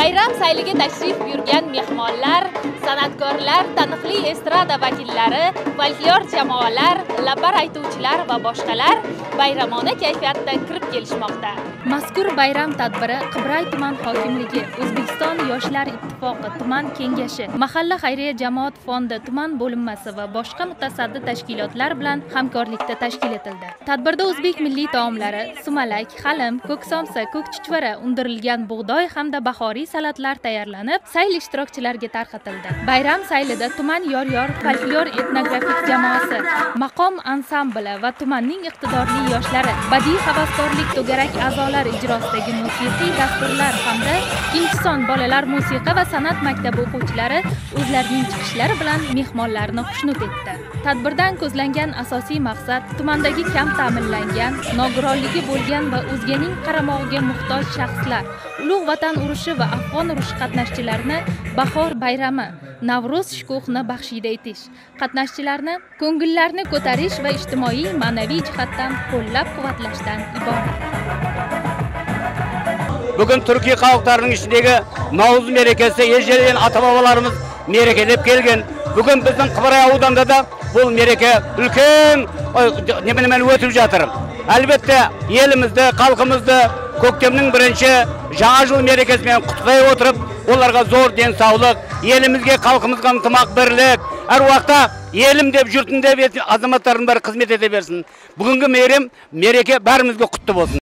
Bayram sayliga tashrif buyurgan mehmonlar, san'atkorlar, taniqli estrada vakillari, folklor jamoalar, lapar aytuvchilar va boshqalar bayramona kayfiyatda kirib kelishmoqda. Mazkur bayram tadbiri Qibray tuman hokimligi, O'zbekiston Yoshlar ittifoqi tuman kengashi, Mahalla xayriya jamoat fondi tuman bo'linmasi va boshqa mutasaddi tashkilotlar bilan hamkorlikda tashkil etildi. Tadbirda o'zbek milliy taomlari, sumalak, halim, ko'ksomsa, ko'kchuchvara, undirilgan bug'doy hamda bahoriy salatlar tayyorlanib, sayl ishtirokchilariga tarqatildi. Bayram saylida tuman yor-yor folklor etnografik jamoasi, maqom ansambli va tumanning iqtidorli yoshlari, badiiy havaskorlik to'garak a'zolari ijrosidagi musiqiy dasturlar hamda Inson bolalar musiqa va san'at maktabi o'quvchilari o'zlarining chiqishlari bilan mehmonlarni xushnud etdi. Tadbirdan ko'zlangan asosiy maqsad tumandagi kam ta'minlangan, nogironligi bo'lgan va o'zganing qaramog'iga muhtoj shaxslar, Ulug' Vatan urushi va Afg'on urushi qatnashchilarini bahor bayrami, Navro'z shukuhini baxshida etish, qatnashchilarni ko'ngillarni ko'tarish va ijtimoiy ma'naviy jihatdan qo'llab-quvvatlashdan iborat. Bugün Türkiye xalqlarining ichidagi Navro'z merakasi ejderhan ata-bobolarimiz meraka kelgan. Bugün bizning Qibray audanda da bu meraka ulkan nimadan o'tib жатыр. Albatta, elimizda, xalqimizda ko'ktamning birinchi жаңа жыл merakasi bilan qutlab o'tirib, ularga zo'r den-sog'lik, elimizga, xalqimizga intimaq birlik, har vaqtda elim deb, yurtim deb azamatlarning bari xizmat ete bersin. Bugungi meraka barimizga qutlu bo'lsin.